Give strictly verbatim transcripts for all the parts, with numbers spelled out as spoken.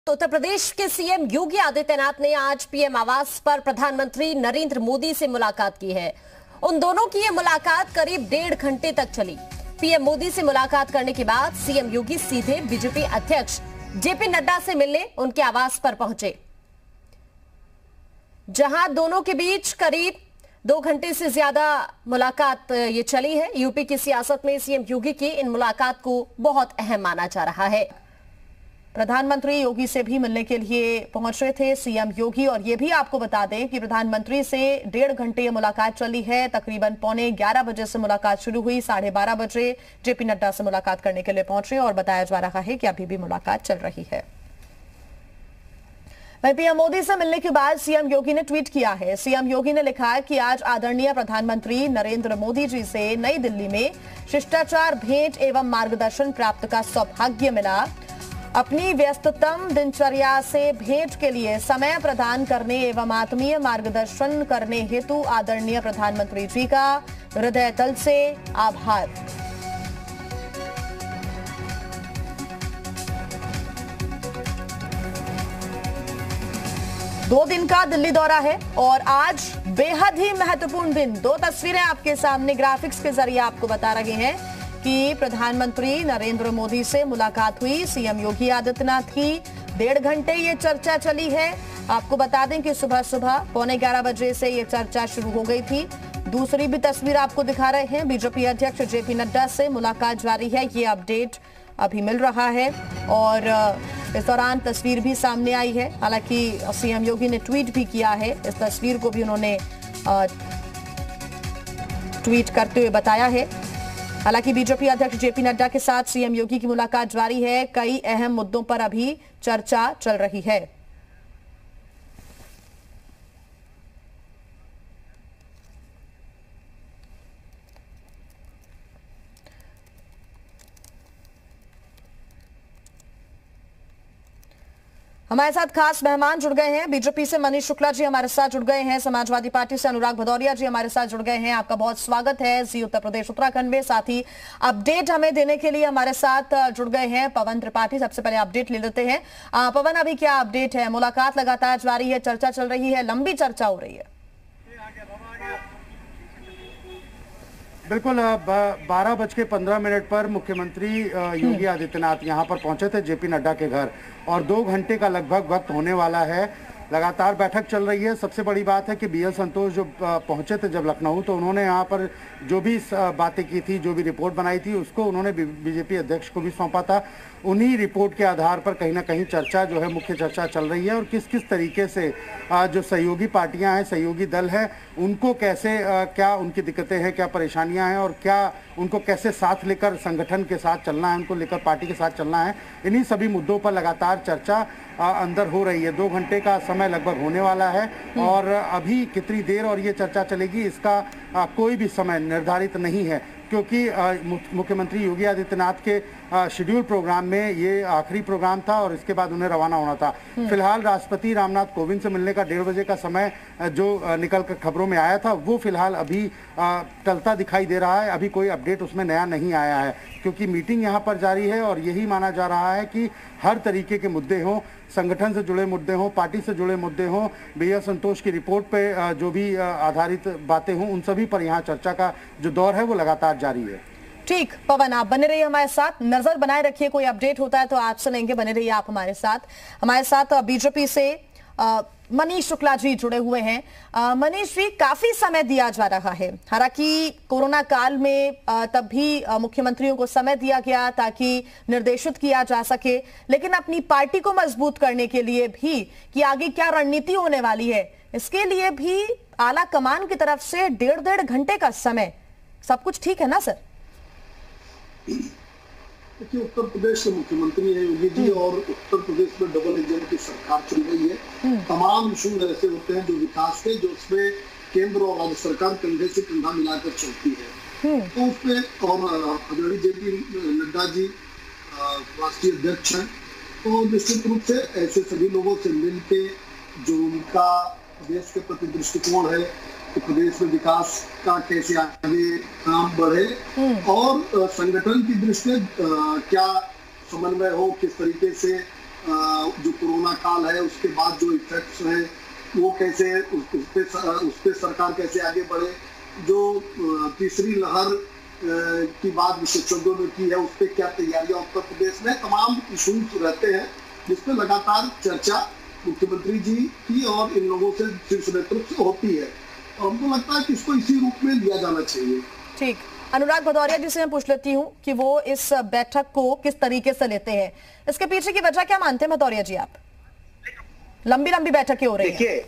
तो उत्तर प्रदेश के सीएम योगी आदित्यनाथ ने आज पीएम आवास पर प्रधानमंत्री नरेंद्र मोदी से मुलाकात की है। उन दोनों की यह मुलाकात करीब डेढ़ घंटे तक चली। पीएम मोदी से मुलाकात करने के बाद सीएम योगी सीधे बीजेपी अध्यक्ष जेपी नड्डा से मिलने उनके आवास पर पहुंचे, जहां दोनों के बीच करीब दो घंटे से ज्यादा मुलाकात ये चली है। यूपी की सियासत में सीएम योगी की इन मुलाकात को बहुत अहम माना जा रहा है। प्रधानमंत्री योगी से भी मिलने के लिए पहुंच रहे थे सीएम योगी, और ये भी आपको बता दें कि प्रधानमंत्री से डेढ़ घंटे ये मुलाकात चली है। तकरीबन पौने ग्यारह बजे से मुलाकात शुरू हुई, साढ़े बारह बजे जेपी नड्डा से मुलाकात करने के लिए पहुंचे और बताया जा रहा है कि अभी भी मुलाकात चल रही है। वहीं पीएम मोदी से मिलने के बाद सीएम योगी ने ट्वीट किया है। सीएम योगी ने लिखा है कि आज आदरणीय प्रधानमंत्री नरेंद्र मोदी जी से नई दिल्ली में शिष्टाचार भेंट एवं मार्गदर्शन प्राप्त का सौभाग्य मिला। अपनी व्यस्ततम दिनचर्या से भेंट के लिए समय प्रदान करने एवं आत्मीय मार्गदर्शन करने हेतु आदरणीय प्रधानमंत्री जी का हृदय तल से आभार। दो दिन का दिल्ली दौरा है और आज बेहद ही महत्वपूर्ण दिन। दो तस्वीरें आपके सामने ग्राफिक्स के जरिए आपको बता रहे हैं कि प्रधानमंत्री नरेंद्र मोदी से मुलाकात हुई। सीएम योगी आदित्यनाथ की डेढ़ घंटे ये चर्चा चली है। आपको बता दें कि सुबह सुबह पौने ग्यारह बजे से ये चर्चा शुरू हो गई थी। दूसरी भी तस्वीर आपको दिखा रहे हैं, बीजेपी अध्यक्ष जेपी नड्डा से मुलाकात जारी है। ये अपडेट अभी मिल रहा है और इस दौरान तस्वीर भी सामने आई है। हालांकि सीएम योगी ने ट्वीट भी किया है, इस तस्वीर को भी उन्होंने ट्वीट करते हुए बताया है। हालांकि बीजेपी अध्यक्ष जेपी नड्डा के साथ सीएम योगी की मुलाकात जारी है। कई अहम मुद्दों पर अभी चर्चा चल रही है। हमारे साथ खास मेहमान जुड़ गए हैं। बीजेपी से मनीष शुक्ला जी हमारे साथ जुड़ गए हैं। समाजवादी पार्टी से अनुराग भदौरिया जी हमारे साथ जुड़ गए हैं। आपका बहुत स्वागत है जी उत्तर प्रदेश उत्तराखंड में। साथ ही अपडेट हमें देने के लिए हमारे साथ जुड़ गए हैं पवन त्रिपाठी। सबसे पहले अपडेट ले लेते हैं। आ, पवन, अभी क्या अपडेट है? मुलाकात लगातार जारी है, चर्चा चल रही है, लंबी चर्चा हो रही है। बिल्कुल, बारह बज के पंद्रह मिनट पर मुख्यमंत्री योगी आदित्यनाथ यहाँ पर पहुंचे थे जेपी नड्डा के घर, और दो घंटे का लगभग वक्त होने वाला है। लगातार बैठक चल रही है। सबसे बड़ी बात है कि बी एल संतोष जो पहुंचे थे जब लखनऊ, तो उन्होंने यहाँ पर जो भी बातें की थी, जो भी रिपोर्ट बनाई थी, उसको उन्होंने बीजेपी अध्यक्ष को भी सौंपा था। उन्हीं रिपोर्ट के आधार पर कहीं ना कहीं चर्चा जो है, मुख्य चर्चा चल रही है, और किस किस तरीके से जो सहयोगी पार्टियां हैं, सहयोगी दल हैं, उनको कैसे, क्या उनकी दिक्कतें हैं, क्या परेशानियां हैं, और क्या उनको कैसे साथ लेकर संगठन के साथ चलना है, उनको लेकर पार्टी के साथ चलना है। इन्हीं सभी मुद्दों पर लगातार चर्चा अंदर हो रही है। दो घंटे का समय लगभग होने वाला है और अभी कितनी देर और ये चर्चा चलेगी, इसका कोई भी समय निर्धारित नहीं है, क्योंकि मुख्यमंत्री योगी आदित्यनाथ के शेड्यूल प्रोग्राम में ये आखिरी प्रोग्राम था और इसके बाद उन्हें रवाना होना था। फिलहाल राष्ट्रपति रामनाथ कोविंद से मिलने का डेढ़ बजे का समय जो निकल कर खबरों में आया था, वो फिलहाल अभी टलता दिखाई दे रहा है। अभी कोई अपडेट उसमें नया नहीं आया है, क्योंकि मीटिंग यहाँ पर जारी है और यही माना जा रहा है कि हर तरीके के मुद्दे हों, संगठन से जुड़े मुद्दे हों, पार्टी से जुड़े मुद्दे हों, बी एल संतोष की रिपोर्ट पे जो भी आधारित बातें हों, उन सभी पर यहाँ चर्चा का जो दौर है वो लगातार जारी है। ठीक पवन, आप बने रहिए हमारे साथ, नजर बनाए रखिए, कोई अपडेट होता है तो आप सुनेंगे। बने रहिए आप हमारे साथ। हमारे साथ बीजेपी से मनीष शुक्ला जी जुड़े हुए हैं। मनीष जी, काफी समय दिया जा रहा है, हालांकि कोरोना काल में तब भी मुख्यमंत्रियों को समय दिया गया ताकि निर्देशित किया जा सके, लेकिन अपनी पार्टी को मजबूत करने के लिए भी कि आगे क्या रणनीति होने वाली है, इसके लिए भी आला कमान की तरफ से डेढ़ डेढ़ घंटे का समय, सब कुछ ठीक है ना सर? देखिए, उत्तर प्रदेश के मुख्यमंत्री है योगी जी, और उत्तर प्रदेश में डबल इंजन की सरकार चल रही है। तमाम इशू ऐसे होते हैं जो विकास के, जो उसमें केंद्र और राज्य सरकार कंधे से कंधा मिलाकर चलती है, तो उसमें और आदरणीय जेपी नड्डा जी राष्ट्रीय अध्यक्ष हैं, तो निश्चित रूप से ऐसे सभी लोगों से मिलके जो उनका देश के प्रति दृष्टिकोण है, तो प्रदेश में विकास का कैसे आगे काम बढ़े और संगठन की दृष्टि क्या समन्वय हो, किस तरीके से जो कोरोना काल है उसके बाद जो इफेक्ट्स हैं वो कैसे उस पे उस पे सरकार कैसे आगे बढ़े, जो तीसरी लहर की बात विशेषज्ञों ने की है उस पर क्या तैयारियां उत्तर प्रदेश में, तमाम इशूज रहते हैं जिसपे लगातार चर्चा मुख्यमंत्री जी की और इन लोगों से शीर्ष नेतृत्व से होती है और हमको लगता है कि इसको इसी रूप में लिया जाना चाहिए। ठीक, अनुराग भदौरिया जी से मैं पूछ लेती हूँ कि वो इस बैठक को किस तरीके से लेते हैं, इसके पीछे की वजह क्या मानते हैं भदौरिया जी? आप लंबी लंबी बैठकें हो रही हैं। देखिए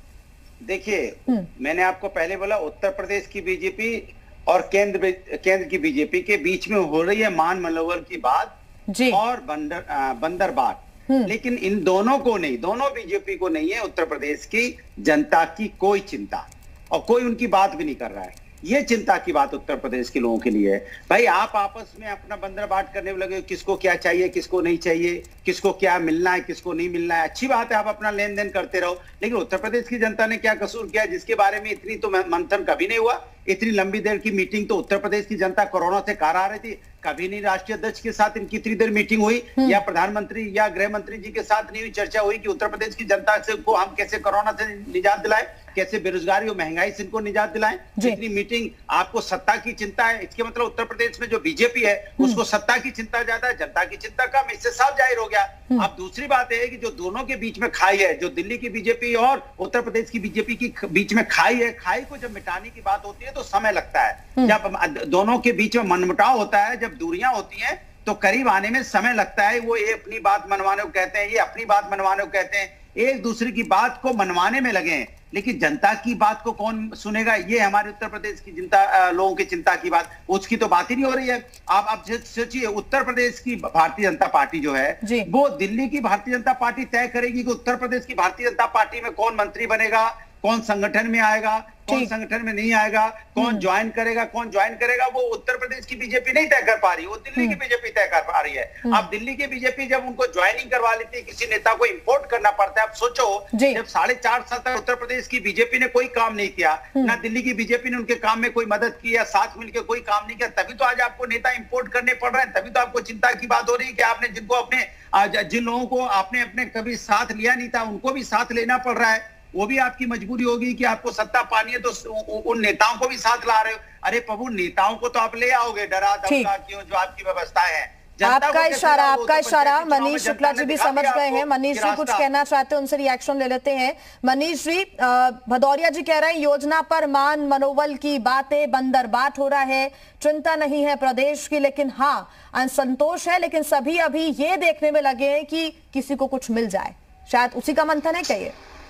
देखिए मैंने आपको पहले बोला उत्तर प्रदेश की बीजेपी और केंद्र केंद्र की बीजेपी के बीच में हो रही है मान मनोबल की बात जी। और बंदर बंदर बात, लेकिन इन दोनों को नहीं, दोनों बीजेपी को नहीं है उत्तर प्रदेश की जनता की कोई चिंता और कोई उनकी बात भी नहीं कर रहा है। ये चिंता की बात उत्तर प्रदेश के लोगों के लिए है। भाई आप आपस में अपना बंदर बाट करने में लगे, किसको क्या चाहिए किसको नहीं चाहिए, किसको क्या मिलना है किसको नहीं मिलना है, अच्छी बात है आप अपना लेन देन करते रहो, लेकिन उत्तर प्रदेश की जनता ने क्या कसूर किया जिसके बारे में इतनी तो मंथन कभी नहीं हुआ? इतनी लंबी देर की मीटिंग तो उत्तर प्रदेश की जनता कोरोना से कार आ रही थी, कभी नहीं राष्ट्रीय अध्यक्ष के साथ इनकी इतनी देर मीटिंग हुई या प्रधानमंत्री या गृह मंत्री जी के साथ नहीं हुई चर्चा हुई कि उत्तर प्रदेश की जनता से को हम कैसे कोरोना से निजात दिलाएं, कैसे बेरोजगारी और महंगाई से इनको निजात दिलाएं। इतनी मीटिंग, आपको सत्ता की चिंता है, इसके मतलब उत्तर प्रदेश में जो बीजेपी है उसको सत्ता की चिंता ज्यादा है, जनता की चिंता कम, इससे साफ जाहिर हो गया। अब दूसरी बात है कि जो दोनों के बीच में खाई है, जो दिल्ली की बीजेपी और उत्तर प्रदेश की बीजेपी की बीच में खाई है, खाई को जब मिटाने की बात होती है तो समय लगता है। जब दोनों के बीच में मनमुटाव होता है, जब दूरियां होती हैं तो करीब आने में समय लगता है। वो ये अपनी बात मनवाने को कहते हैं, ये अपनी बात मनवाने को कहते हैं, एक दूसरे की बात को मनवाने में लगे हैं, लेकिन जनता की बात को कौन सुनेगा? ये हमारे उत्तर प्रदेश की जनता, लोगों की चिंता की बात, उसकी तो बात ही नहीं हो रही है। आप आप सोचिए उत्तर प्रदेश की भारतीय जनता पार्टी जो है वो दिल्ली की भारतीय जनता पार्टी तय करेगी कि उत्तर प्रदेश की भारतीय जनता पार्टी में कौन मंत्री बनेगा, कौन संगठन में आएगा, कौन संगठन में नहीं आएगा, कौन ज्वाइन करेगा, कौन ज्वाइन करेगा, वो उत्तर प्रदेश की बीजेपी नहीं तय कर पा रही, वो दिल्ली की बीजेपी तय कर पा रही है। अब दिल्ली की बीजेपी जब उनको ज्वाइनिंग करवा लेती है, किसी नेता को इंपोर्ट करना पड़ता है। अब सोचो जब साढ़े चार साल तक उत्तर प्रदेश की बीजेपी ने कोई काम नहीं किया, ना दिल्ली की बीजेपी ने उनके काम में कोई मदद की या साथ मिलकर कोई काम नहीं किया, तभी तो आज आपको नेता इंपोर्ट करने पड़ रहे हैं, तभी तो आपको चिंता की बात हो रही है कि आपने जिनको अपने जिन लोगों को आपने अपने कभी साथ लिया नहीं था उनको भी साथ लेना पड़ रहा है। वो भी आपकी मजबूरी होगी कि आपको सत्ता पानी है तो उन नेताओं को भी साथ ला रहे हो। अरे प्रभु, नेताओं को तो आप ले आओगे डरा धमका क्यों, जो आपकी व्यवस्था है। आपका इशारा आपका इशारा मनीष शुक्ला जी भी समझ गए हैं। मनीष जी कुछ कहना चाहते हैं, उनसे रिएक्शन ले लेते हैं। मनीष जी, भदौरिया जी कह रहे हैं योजना पर मान मनोबल की बातें, बंदर बाट हो रहा है, चिंता नहीं है प्रदेश की, लेकिन हाँ असंतोष है, लेकिन सभी अभी ये देखने में लगे हैं कि किसी को कुछ मिल जाए, शायद उसी का मंथन है क्या ये?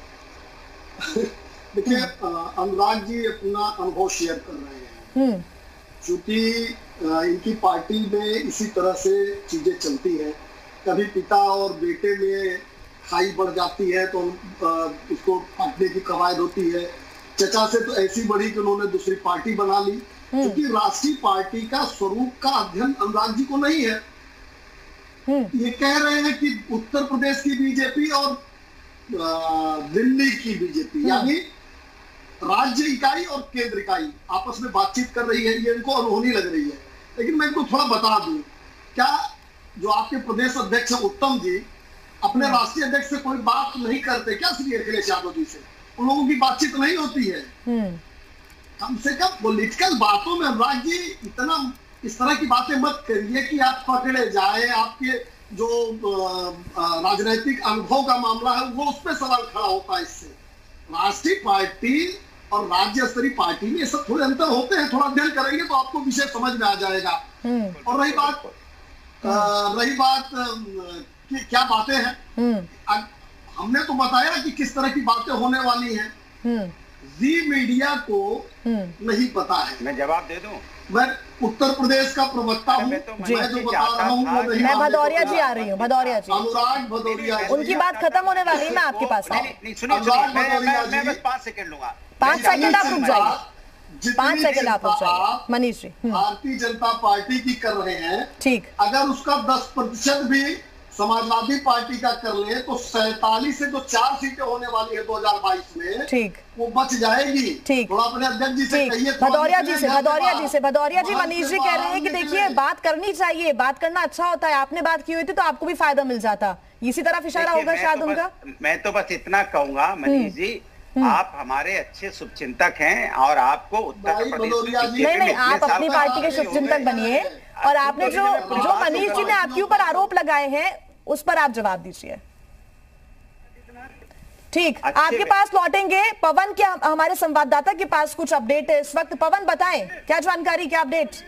देखिए अनुराग जी अपना अनुभव शेयर कर रहे हैं, क्योंकि इनकी पार्टी में इसी तरह से चीजें चलती हैं। कभी पिता और बेटे में खाई बढ़ जाती है तो उसको काटने की कवायद होती है। चचा से तो ऐसी बढ़ी कि उन्होंने दूसरी पार्टी बना ली, क्योंकि राष्ट्रीय पार्टी का स्वरूप का अध्ययन अनुराग जी को नहीं है। ये कह रहे हैं कि उत्तर प्रदेश की बीजेपी और दिल्ली की बीजेपी यानी राज्य इकाई और केंद्र इकाई आपस में बातचीत कर रही है, ये इनको अनहोनी लग रही है। लेकिन मैं इनको थोड़ा बता दूं, क्या जो आपके प्रदेश अध्यक्ष है उत्तम जी अपने राष्ट्रीय अध्यक्ष से कोई बात नहीं करते क्या? श्री अखिलेश यादव जी से उन लोगों की बातचीत नहीं होती है? कम से कम पॉलिटिकल बातों में अनुराग जी इतना इस तरह की बातें मत करिए कि आप पकड़े जाए। आपके जो राजनीतिक अनुभव का मामला है वो उस पर सवाल खड़ा होता है। इससे राष्ट्रीय पार्टी और राज्य स्तरीय पार्टी में सब थोड़े अंतर होते हैं, थोड़ा अध्ययन करेंगे तो आपको विषय समझ में आ जाएगा। और रही बात आ, रही बात कि क्या बातें हैं, हमने तो बताया कि किस तरह की बातें होने वाली हैं। जी मीडिया को नहीं पता है। मैं जवाब दे दूं? मैं उत्तर प्रदेश का प्रवक्ता हूँ, मैं जो बता रहा हूँ वो नहीं। मैं भदौरिया जी आ रही हूँ, भदौरिया जी, अनुराग भदौरिया जी, उनकी बात खत्म होने वाली है, मैं आपके पास मैं बस पांच सेकंड लूंगा। पांच सेकंड आप रुक जाइए, पांच सेकंड आप रुक जाइए। मनीष जी, भारतीय जनता पार्टी की कर रहे हैं, ठीक, अगर उसका दस प्रतिशत भी समाजवादी पार्टी का कर ले तो सैतालीस से जो चार सीटें होने वाली है दो हजार बाईस में, ठीक, वो बच जाएगी। ठीक, थोड़ा अपने अध्यक्ष जी से कहिए, भदौरिया जी से भदौरिया जी से भदौरिया जी मनीष जी कह रहे हैं कि देखिए बात करनी चाहिए, बात करना अच्छा होता है, आपने बात की हुई थी तो आपको भी फायदा मिल जाता, इसी तरफ इशारा होगा शायद उनका। मैं तो बस इतना कहूंगा मनीष जी, आप हमारे अच्छे शुभचिंतक हैं और आपको उत्तर प्रदेश नहीं नहीं आप अपनी पार्टी के शुभचिंतक बनिए, और आपने जो जो मनीष जी ने आपके ऊपर आरोप लगाए हैं उस पर आप जवाब दीजिए। ठीक, आपके पास लौटेंगे। पवन, क्या हमारे संवाददाता के पास कुछ अपडेट है इस वक्त? पवन बताएं, क्या जानकारी, क्या अपडेट?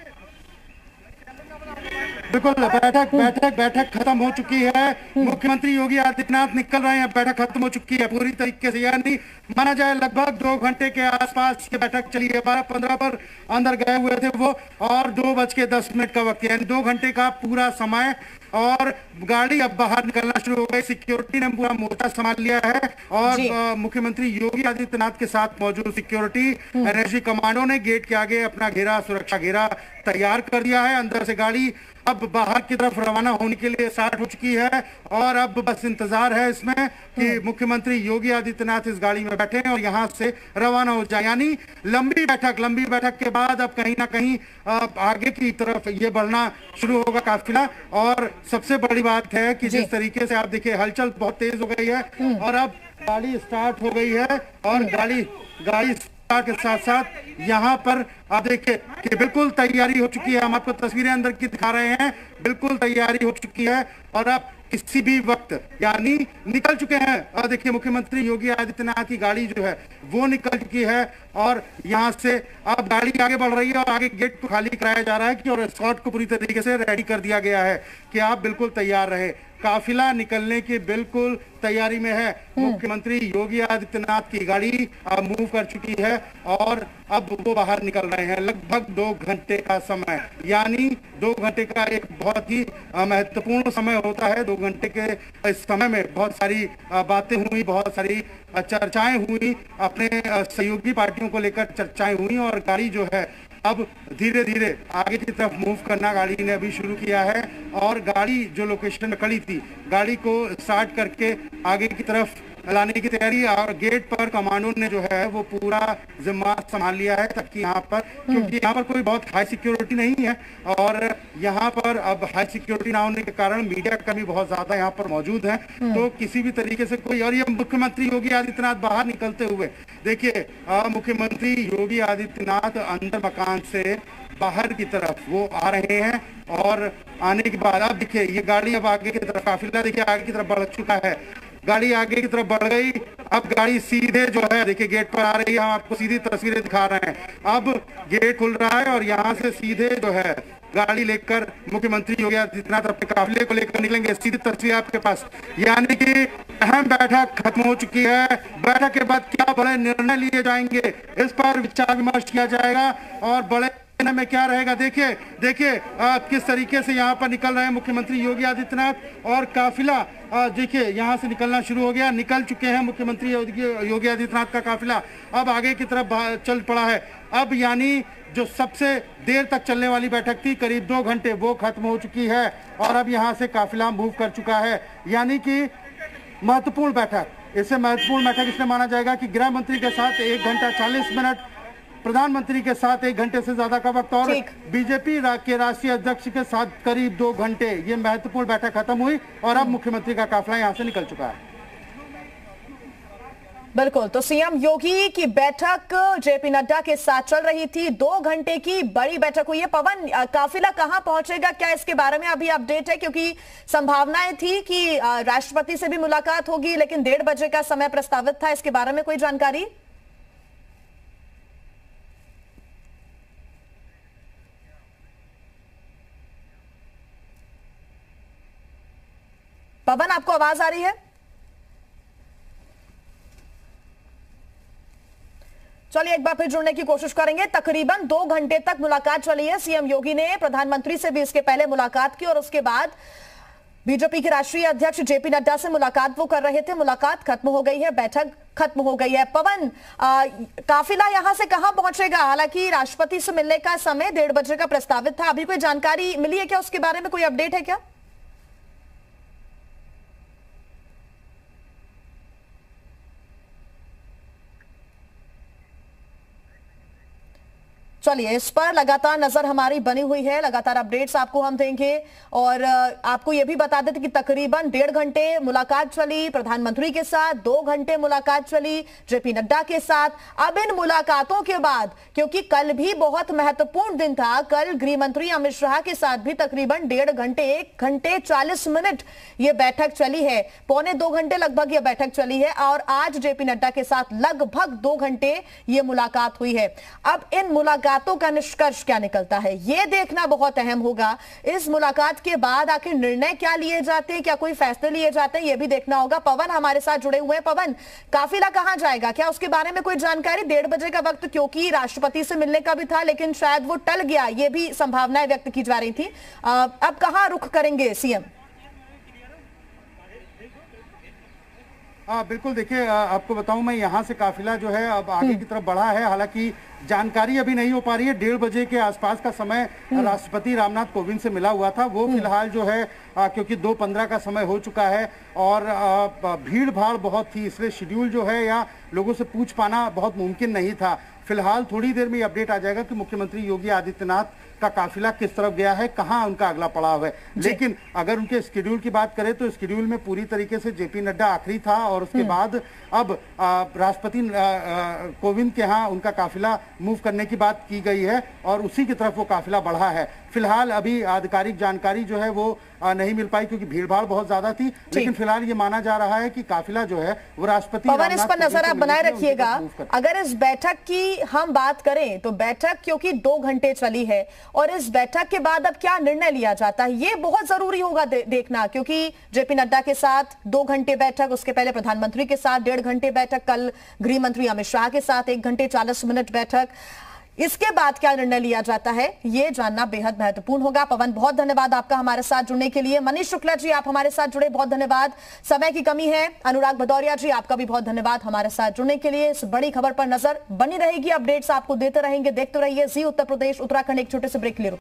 बिल्कुल, बैठक बैठक बैठक खत्म हो चुकी है। मुख्यमंत्री योगी आदित्यनाथ निकल रहे हैं, बैठक खत्म हो चुकी है पूरी तरीके से, यानी माना जाए लगभग दो घंटे के आसपास ये बैठक चली है। बारह पंद्रह पर अंदर गए हुए थे वो, और दो बज के दस मिनट का वक्त, यानी दो घंटे का पूरा समय, और गाड़ी अब बाहर निकलना शुरू हो गई। सिक्योरिटी ने पूरा मोर्चा संभाल लिया है, और मुख्यमंत्री योगी आदित्यनाथ के साथ मौजूद सिक्योरिटी एनएसजी कमांडो ने गेट के आगे अपना घेरा, सुरक्षा घेरा तैयार कर दिया है। अंदर से गाड़ी अब बाहर की तरफ रवाना होने के लिए स्टार्ट हो चुकी है, और अब बस इंतजार है इसमें कि मुख्यमंत्री योगी आदित्यनाथ इस गाड़ी में बैठे और यहां से रवाना हो जाए। यानी लंबी बैठक लंबी बैठक के बाद अब कहीं ना कहीं आगे की तरफ ये बढ़ना शुरू होगा काफिला। और सबसे बड़ी बात है कि जिस तरीके से आप देखिए हलचल बहुत तेज हो गई है, और अब गाड़ी स्टार्ट हो गई है, और गाड़ी गाड़ी के साथ साथ यहाँ पर आप देखिए कि बिल्कुल तैयारी हो चुकी है। हम आपको तस्वीरें अंदर की दिखा रहे हैं, बिल्कुल तैयारी हो चुकी है, और अब किसी भी वक्त यानी निकल चुके हैं। और देखिए मुख्यमंत्री योगी आदित्यनाथ की गाड़ी जो है वो निकल चुकी है, और यहाँ से अब गाड़ी आगे बढ़ रही है, और आगे गेट को खाली कराया जा रहा है कि और एस्कॉर्ट को पूरी तरीके से रेडी कर दिया गया है कि आप बिल्कुल तैयार रहे। काफिला निकलने की बिल्कुल तैयारी में है। मुख्यमंत्री योगी आदित्यनाथ की गाड़ी मूव कर चुकी है, और अब वो बाहर निकल रहे हैं। लगभग दो घंटे का समय, यानी दो घंटे का एक बहुत ही महत्वपूर्ण समय होता है। दो घंटे के इस समय में बहुत सारी बातें हुई, बहुत सारी चर्चाएं हुई, अपने सहयोगी पार्टियों को लेकर चर्चाएं हुई, और गाड़ी जो है अब धीरे धीरे आगे की तरफ मूव करना गाड़ी ने अभी शुरू किया है। और गाड़ी जो लोकेशन में खड़ी थी, गाड़ी को स्टार्ट करके आगे की तरफ लाने की तैयारी, और गेट पर कमांडो ने जो है वो पूरा जिम्मा संभाल लिया है, ताकि यहाँ पर, क्योंकि यहाँ पर कोई बहुत हाई सिक्योरिटी नहीं है, और यहाँ पर अब हाई सिक्योरिटी ना होने के कारण मीडिया का भी बहुत ज्यादा यहाँ पर मौजूद है, तो किसी भी तरीके से कोई, और ये मुख्यमंत्री योगी आदित्यनाथ बाहर निकलते हुए देखिए, मुख्यमंत्री योगी आदित्यनाथ अंदर मकान से बाहर की तरफ वो आ रहे हैं, और आने के बाद अब देखिए ये गाड़ी अब आगे की तरफ, काफिला देखिए आगे की तरफ बढ़ चुका है, गाड़ी आगे की तरफ बढ़ गई। अब गाड़ी सीधे जो है देखिए गेट पर आ रही है, हम आपको सीधी तस्वीरें दिखा रहे हैं। अब गेट खुल रहा है, और यहाँ से सीधे जो है गाड़ी लेकर मुख्यमंत्री योगी आदित्यनाथ अपने काफिले को लेकर निकलेंगे। सीधी तस्वीर आपके पास, यानी कि अहम बैठक खत्म हो चुकी है। बैठक के बाद क्या बड़े निर्णय लिए जाएंगे, इस पर विचार विमर्श किया जाएगा, और बड़े में क्या रहेगा। देखिए देखिए किस तरीके से यहाँ पर निकल रहे हैं मुख्यमंत्री योगी आदित्यनाथ, और काफिला देखिए यहाँ से निकलना शुरू हो गया। निकल चुके हैं मुख्यमंत्री योगी आदित्यनाथ का काफिला, अब आगे की तरफ चल पड़ा है। अब यानी जो सबसे देर तक चलने वाली बैठक थी, करीब दो घंटे, वो खत्म हो चुकी है, और अब यहाँ से काफिला मूव कर चुका है। यानी कि महत्वपूर्ण बैठक, इससे महत्वपूर्ण बैठक इसमें माना जाएगा कि गृह मंत्री के साथ एक घंटा चालीस मिनट, प्रधानमंत्री के साथ एक घंटे से ज्यादा का वक्त, और बीजेपी के राष्ट्रीय अध्यक्ष के साथ करीब दो घंटे, ये महत्वपूर्ण बैठक खत्म हुई, और अब मुख्यमंत्री का काफिला यहां से निकल चुका है। बिल्कुल, तो सीएम योगी की बैठक जेपी नड्डा के साथ चल रही थी, दो घंटे की बड़ी बैठक हुई है। पवन, काफिला कहां पहुंचेगा, क्या इसके बारे में अभी अपडेट है? क्योंकि संभावनाएं थी कि राष्ट्रपति से भी मुलाकात होगी, लेकिन डेढ़ बजे का समय प्रस्तावित था, इसके बारे में कोई जानकारी? पवन, आपको आवाज आ रही है? चलिए एक बार फिर जुड़ने की कोशिश करेंगे। तकरीबन दो घंटे तक मुलाकात चली है। सीएम योगी ने प्रधानमंत्री से भी इसके पहले मुलाकात की, और उसके बाद बीजेपी के राष्ट्रीय अध्यक्ष जेपी नड्डा से मुलाकात वो कर रहे थे। मुलाकात खत्म हो गई है, बैठक खत्म हो गई है। पवन, आ, काफिला यहां से कहां पहुंचेगा? हालांकि राष्ट्रपति से मिलने का समय डेढ़ बजे का प्रस्तावित था, अभी कोई जानकारी मिली है क्या, उसके बारे में कोई अपडेट है क्या? चलिए, इस पर लगातार नजर हमारी बनी हुई है, लगातार अपडेट्स आपको हम देंगे। और आपको यह भी बता देते कि तकरीबन डेढ़ घंटे मुलाकात चली प्रधानमंत्री के साथ, दो घंटे मुलाकात चली जेपी नड्डा के साथ। अब इन मुलाकातों के बाद, क्योंकि कल भी बहुत महत्वपूर्ण दिन था, कल गृह मंत्री अमित शाह के साथ भी तकरीबन डेढ़ घंटे एक घंटे चालीस मिनट ये बैठक चली है, पौने दो घंटे लगभग ये बैठक चली है। और आज जेपी नड्डा के साथ लगभग दो घंटे ये मुलाकात हुई है। अब इन मुलाकातों का निष्कर्ष क्या निकलता है, यह देखना बहुत अहम होगा। इस मुलाकात के बाद आखिर निर्णय क्या लिए जाते हैं, क्या कोई फैसले लिए जाते हैं, यह भी देखना होगा। पवन हमारे साथ जुड़े हुए हैं। पवन, काफिला कहां जाएगा, क्या उसके बारे में कोई जानकारी? डेढ़ बजे का वक्त क्योंकि राष्ट्रपति से मिलने का भी था, लेकिन शायद वो टल गया, ये भी संभावनाएं व्यक्त की जा रही थी। अब कहां रुख करेंगे सीएम? हाँ बिल्कुल, देखिए आपको बताऊं मैं, यहाँ से काफिला जो है अब आगे की तरफ बढ़ा है। हालांकि जानकारी अभी नहीं हो पा रही है। डेढ़ बजे के आसपास का समय राष्ट्रपति रामनाथ कोविंद से मिला हुआ था, वो फिलहाल जो है आ, क्योंकि दो पंद्रह का समय हो चुका है और आ, भीड़ भाड़ बहुत थी, इसलिए शेड्यूल जो है या लोगों से पूछ पाना बहुत मुमकिन नहीं था। फिलहाल थोड़ी देर में अपडेट आ जाएगा कि मुख्यमंत्री योगी आदित्यनाथ का काफिला किस तरफ गया है, कहां उनका अगला पड़ाव है। लेकिन अगर उनके शेड्यूल की बात करें तो शेड्यूल में पूरी तरीके से जेपी नड्डा आखिरी था और उसके बाद अब राष्ट्रपति कोविंद के यहाँ उनका काफिला मूव करने की बात की गई है और उसी की तरफ वो काफिला बढ़ा है। फिलहाल अभी आधिकारिक जानकारी जो है वो नहीं मिल पाई क्योंकि भीड़भाड़ बहुत ज्यादा थी, लेकिन फिलहाल ये माना जा रहा है कि काफिला जो है वो राष्ट्रपति पवन, इस पर नजर आप बनाए रखिएगा। अगर इस बैठक की हम बात करें तो बैठक क्योंकि दो घंटे चली है और इस बैठक के बाद अब क्या निर्णय लिया जाता है ये बहुत जरूरी होगा दे, देखना, क्योंकि जेपी नड्डा के साथ दो घंटे बैठक, उसके पहले प्रधानमंत्री के साथ डेढ़ घंटे बैठक, कल गृह मंत्री अमित शाह के साथ एक घंटे चालीस मिनट बैठक, इसके बाद क्या निर्णय लिया जाता है ये जानना बेहद महत्वपूर्ण होगा। पवन, बहुत धन्यवाद आपका हमारे साथ जुड़ने के लिए। मनीष शुक्ला जी, आप हमारे साथ जुड़े, बहुत धन्यवाद। समय की कमी है। अनुराग भदौरिया जी, आपका भी बहुत धन्यवाद हमारे साथ जुड़ने के लिए। इस बड़ी खबर पर नजर बनी रहेगी, अपडेट्स आपको देते रहेंगे। देखते रहिए जी उत्तर प्रदेश उत्तराखंड। एक छोटे से ब्रेक ले